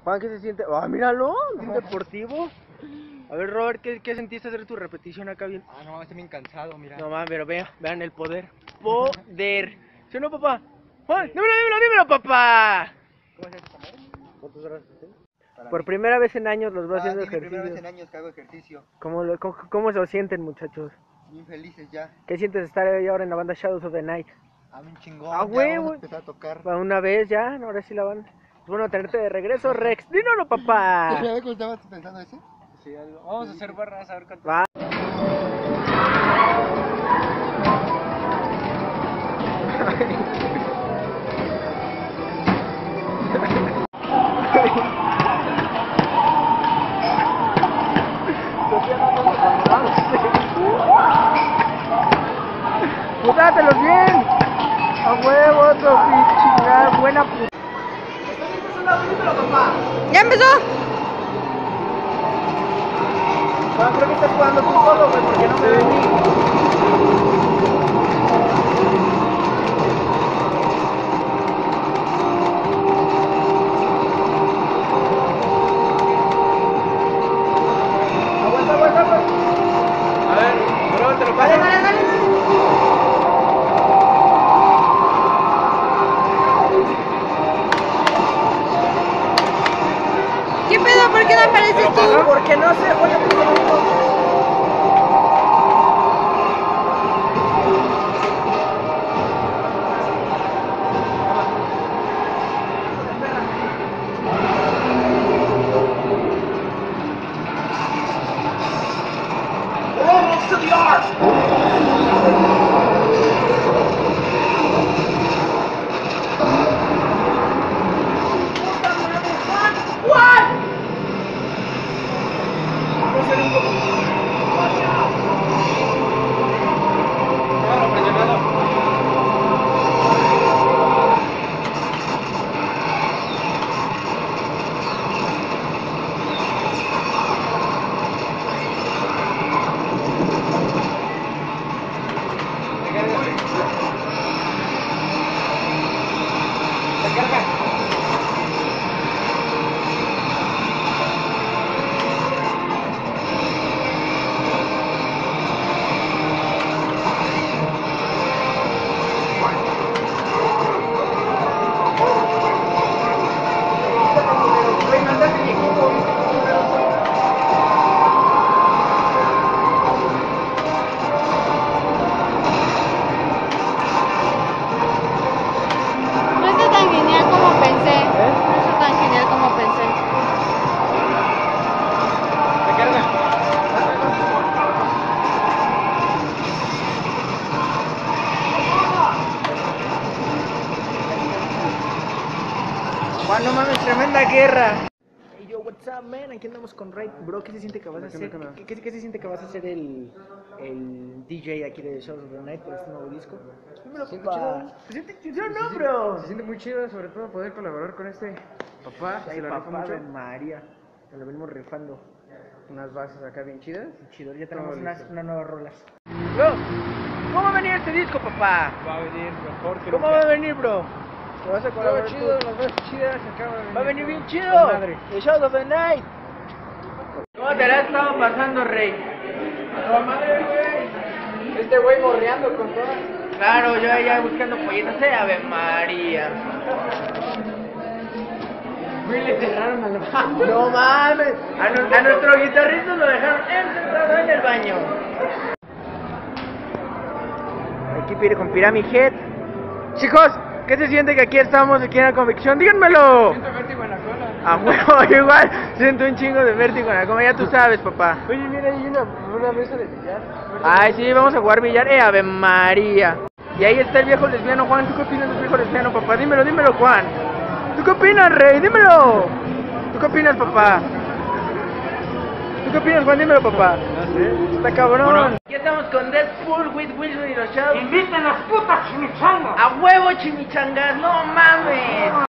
Juan, ¿qué se siente? ¡Ah, míralo! Un deportivo. A ver, Robert, ¿qué sentiste hacer tu repetición acá bien? Ah, no, estoy bien cansado, mira. No mames, pero vean el poder. Poder. ¿Sí o no, papá? Juan, dímelo, papá. ¿Cómo se hace comer? ¿Cuántas horas haces? Por primera vez en años los veo haciendo sí, primera vez ejercicios. en años que hago ejercicio. ¿Cómo se lo sienten, muchachos? Bien felices ya. ¿Qué sientes estar ahí ahora en la banda Shadows of the Night? A mí un chingón, Ah, ya güey, vamos a güey. empezar a tocar. Va una vez ya, ahora sí la van. Es bueno tenerte de regreso, Rex. Dímelo, papá. ¿Cómo estabas pensando ese? Sí, vamos a hacer barras a ver cuánto. Va. ¡Putátelos bien! ¡A huevo, Sofi! ¡Chingada! ¡Buena puta! ¿Ya empezó? Bueno, creo que estás jugando tú solo, güey, porque no me ve a mí. Aguanta. A ver, bro, te lo paso. Dale. ¿Qué pedo? ¿Por qué no apareces tú? Porque no sé, oye, we're almost to the arc! No está tan genial como pensé. No está tan genial como pensé. Juan, no mames, tremenda guerra. Hey yo, what's up, man? Aquí andamos con Ray. Bro, ¿qué se siente que vas a hacer? ¿Qué se siente que vas a hacer el DJ aquí de Shadows of the Night por este nuevo disco? Dímelo, papá. ¿Se siente chido o no, bro? Se siente muy chido, sobre todo poder colaborar con este papá. Ay, Se lo rifa papá mucho. de María. Nos lo venimos rifando. Unas bases acá bien chidas. Chido, ya tenemos Todo unas listo. nuevas rolas. Bro, ¿cómo va a venir este disco, papá? Va a venir mejor que ¿Cómo va a venir, bro? ¿Te vas a Todo colaborar chido, tú? las bases chidas. Acá Va a venir bien con chido. madre. The Shadows of the Night. ¿Cómo te la has estado pasando, Rey? ¡No madre, güey! Este güey morreando con todas. Claro, yo allá buscando pollitos, Ave María. Güey, le cerraron al baño. No mames, a nuestro guitarrista lo dejaron encerrado en el baño. Aquí pide con Pyramid Head. Chicos, ¿qué se siente que aquí estamos, aquí en la convicción? Díganmelo. Siento vértigo en la cola. A huevo, yo igual siento un chingo de vértigo en la cama, ya tú sabes, papá. Oye, mira, hay una mesa de billar. Ay, sí, vamos a jugar billar, Ave María. Y ahí está el viejo lesbiano, Juan. ¿Tú qué opinas del viejo lesbiano, papá? Dímelo, Juan. ¿Tú qué opinas, Rey? Dímelo. ¿Tú qué opinas, papá? ¿Tú qué opinas, Juan? Dímelo, papá. No sé. Está cabrón. Bueno. Ya estamos con Deadpool, with Wilson y los Shadows. ¡Inviten las putas chimichangas! A huevo, chimichangas, no mames.